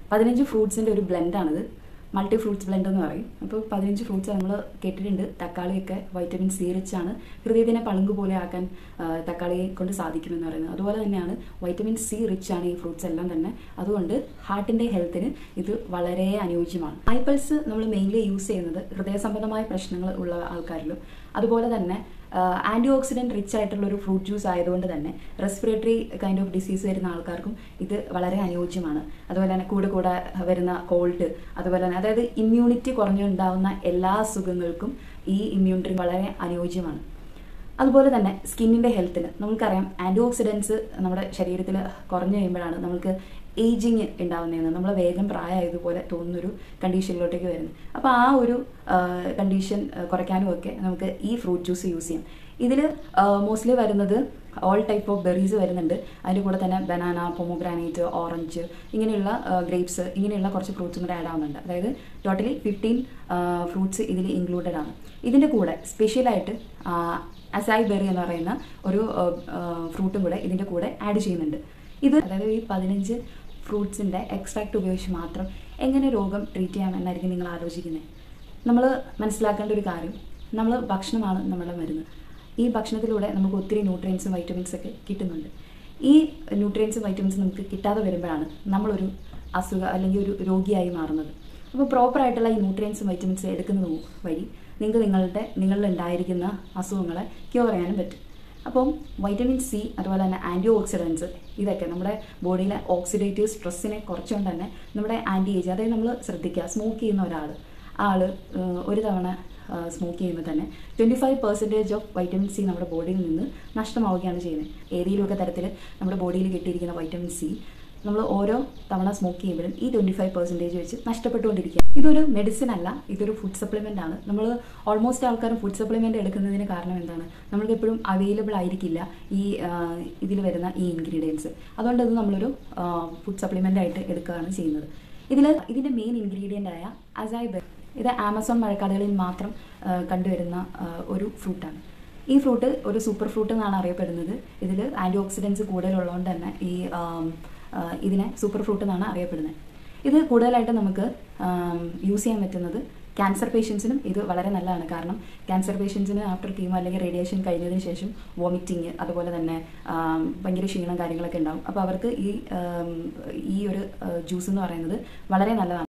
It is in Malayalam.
15 ഫ്രൂട്ട്സിൻ്റെ ഒരു ബ്ലെൻഡാണിത്. മൾട്ടി ഫ്രൂട്ട്സ് ബ്ലെൻഡ് എന്ന് പറയും. അപ്പോൾ 15 ഫ്രൂട്ട്സ് നമ്മൾ കേട്ടിട്ടുണ്ട്. തക്കാളിയൊക്കെ വൈറ്റമിൻ സി റിച്ച് ആണ്. ഹൃദയത്തിനെ പളുങ്ക് പോലെ ആക്കാൻ തക്കാളിയെ കൊണ്ട് സാധിക്കുമെന്ന് പറയുന്നത്. അതുപോലെ തന്നെയാണ് വൈറ്റമിൻ സി റിച്ച് ആണ് ഈ ഫ്രൂട്ട്സ് എല്ലാം തന്നെ. അതുകൊണ്ട് ഹാർട്ടിൻ്റെ ഹെൽത്തിന് ഇത് വളരെ അനുയോജ്യമാണ്. ആപ്പിൾസ് നമ്മൾ മെയിൻലി യൂസ് ചെയ്യുന്നത് ഹൃദയ സംബന്ധമായ പ്രശ്നങ്ങൾ ഉള്ള ആൾക്കാരിലും അതുപോലെ തന്നെ ആൻറ്റി ഓക്സിഡൻറ്റ് റിച്ച് ആയിട്ടുള്ള ഒരു ഫ്രൂട്ട് ജ്യൂസ് ആയതുകൊണ്ട് തന്നെ റെസ്പിറേറ്ററി കൈൻഡ് ഓഫ് ഡിസീസ് വരുന്ന ആൾക്കാർക്കും ഇത് വളരെ അനുയോജ്യമാണ്. അതുപോലെ തന്നെ കൂടെ വരുന്ന കോൾഡ്, അതുപോലെ തന്നെ അതായത് ഇമ്മ്യൂണിറ്റി കുറഞ്ഞുണ്ടാവുന്ന എല്ലാ അസുഖങ്ങൾക്കും ഈ ഇമ്മ്യൂണിറ്റി വളരെ അനുയോജ്യമാണ്. അതുപോലെ തന്നെ സ്കിന്നിൻ്റെ ഹെൽത്തിന് നമുക്കറിയാം ആൻറ്റി ഓക്സിഡൻസ് നമ്മുടെ ശരീരത്തിൽ കുറഞ്ഞു കഴിയുമ്പോഴാണ് നമുക്ക് ഏജിങ് ഉണ്ടാവുന്നതെന്ന്, നമ്മൾ വേഗം പ്രായമായതുപോലെ തോന്നുന്നൊരു കണ്ടീഷനിലോട്ടേക്ക് വരുന്നത്. അപ്പോൾ ആ ഒരു കണ്ടീഷൻ കുറയ്ക്കാനും ഒക്കെ നമുക്ക് ഈ ഫ്രൂട്ട് ജ്യൂസ് യൂസ് ചെയ്യാം. ഇതിൽ മോസ്റ്റ്ലി വരുന്നത് ഓൾ ടൈപ്പ് ഓഫ് ബെറീസ് വരുന്നുണ്ട്. അതിൻ്റെ കൂടെ തന്നെ ബനാന, പൊമോഗ്രാനൈറ്റ്, ഓറഞ്ച്, ഇങ്ങനെയുള്ള ഗ്രേപ്സ്, ഇങ്ങനെയുള്ള കുറച്ച് ഫ്രൂട്ട്സും കൂടെ ആഡ് ആവുന്നുണ്ട്. അതായത് ടോട്ടലി 15 ഫ്രൂട്ട്സ് ഇതിൽ ഇൻക്ലൂഡഡ് ആണ്. ഇതിൻ്റെ കൂടെ സ്പെഷ്യലായിട്ട് അസായി ബെറി എന്ന് പറയുന്ന ഒരു ഫ്രൂട്ടും കൂടെ ഇതിൻ്റെ കൂടെ ആഡ് ചെയ്യുന്നുണ്ട്. ഇത് അതായത് ഈ 15 ഫ്രൂട്ട്സിൻ്റെ എക്സ്ട്രാക്ട് ഉപയോഗിച്ച് മാത്രം എങ്ങനെ രോഗം ട്രീറ്റ് ചെയ്യാമെന്നായിരിക്കും നിങ്ങൾ ആലോചിക്കുന്നത്. നമ്മൾ മനസ്സിലാക്കേണ്ട ഒരു കാര്യം, നമ്മൾ ഭക്ഷണമാണ് നമ്മുടെ മരുന്ന്. ഈ ഭക്ഷണത്തിലൂടെ നമുക്ക് ഒത്തിരി ന്യൂട്രിയൻസും വൈറ്റമിൻസ് ഒക്കെ കിട്ടുന്നുണ്ട്. ഈ ന്യൂട്രിയൻസും വൈറ്റമിൻസും നമുക്ക് കിട്ടാതെ വരുമ്പോഴാണ് നമ്മളൊരു അസുഖം അല്ലെങ്കിൽ ഒരു രോഗിയായി മാറുന്നത്. അപ്പോൾ പ്രോപ്പറായിട്ടുള്ള ഈ ന്യൂട്രിയൻസും വൈറ്റമിൻസും എടുക്കുന്നത് വഴി നിങ്ങൾക്ക് നിങ്ങളിൽ ഉണ്ടായിരിക്കുന്ന അസുഖങ്ങളെ ക്യൂർ ചെയ്യാനും പറ്റും. അപ്പം വൈറ്റമിൻ സി അതുപോലെ തന്നെ ആൻറ്റി ഓക്സിഡൻസ് ഇതൊക്കെ നമ്മുടെ ബോഡിയിലെ ഓക്സിഡേറ്റീവ് സ്ട്രെസ്സിനെ കുറച്ചുകൊണ്ട് തന്നെ നമ്മുടെ ആൻറ്റി ഏജ്, അതായത് നമ്മൾ ശ്രദ്ധിക്കുക, സ്മോക്ക് ചെയ്യുന്ന ആൾ ഒരു തവണ സ്മോക്ക് ചെയ്യുമ്പോൾ തന്നെ 25% ഓഫ് വൈറ്റമിൻ സി നമ്മുടെ ബോഡിയിൽ നിന്ന് നഷ്ടമാവുകയാണ് ചെയ്യുന്നത്. ഏതെങ്കിലുമൊക്കെ തരത്തിൽ നമ്മുടെ ബോഡിയിൽ കിട്ടിയിരിക്കുന്ന വൈറ്റമിൻ സി നമ്മൾ ഓരോ തവണ സ്മോക്ക് ചെയ്യുമ്പോഴും ഈ 25% വെച്ച് നഷ്ടപ്പെട്ടുകൊണ്ടിരിക്കുക. ഇതൊരു മെഡിസിൻ അല്ല, ഇതൊരു ഫുഡ് സപ്ലിമെൻ്റ് ആണ്. നമ്മൾ ഓൾമോസ്റ്റ് ആൾക്കാരും ഫുഡ് സപ്ലിമെൻ്റ് എടുക്കുന്നതിന് കാരണം എന്താണ്, നമ്മൾക്ക് എപ്പോഴും അവൈലബിൾ ആയിരിക്കില്ല ഈ ഇതിൽ വരുന്ന ഈ ഇൻഗ്രീഡിയൻസ്. അതുകൊണ്ട് ഇത് നമ്മളൊരു ഫുഡ് സപ്ലിമെൻ്റ് ആയിട്ട് എടുക്കുകയാണ് ചെയ്യുന്നത്. ഇതിൻ്റെ മെയിൻ ഇൻഗ്രീഡിയൻ്റ് ആയ അസായി ബെറി, ഇത് ആമസോൺ മഴക്കാടുകളിൽ മാത്രം കണ്ടുവരുന്ന ഒരു ഫ്രൂട്ടാണ്. ഈ ഫ്രൂട്ട് ഒരു സൂപ്പർ ഫ്രൂട്ട് എന്നാണ് അറിയപ്പെടുന്നത്. ഇതിൽ ആൻറ്റി ഓക്സിഡൻസ് കൂടുതലുള്ളതുകൊണ്ട് തന്നെ ഇതിനെ സൂപ്പർ ഫ്രൂട്ട് എന്നാണ് അറിയപ്പെടുന്നത്. ഇത് കൂടുതലായിട്ട് നമുക്ക് യൂസ് ചെയ്യാൻ പറ്റുന്നത് ക്യാൻസർ പേഷ്യൻസിനും ഇത് വളരെ നല്ലതാണ്. കാരണം ക്യാൻസർ പേഷ്യൻസിന് ആഫ്റ്റർ കീമോ അല്ലെങ്കിൽ റേഡിയേഷൻ കഴിഞ്ഞതിന് ശേഷം വോമിറ്റിങ്, അതുപോലെ തന്നെ ഭയങ്കര ക്ഷീണം കാര്യങ്ങളൊക്കെ ഉണ്ടാകും. അപ്പോൾ അവർക്ക് ഈ ഒരു ജ്യൂസ് എന്ന് പറയുന്നത് വളരെ നല്ലതാണ്.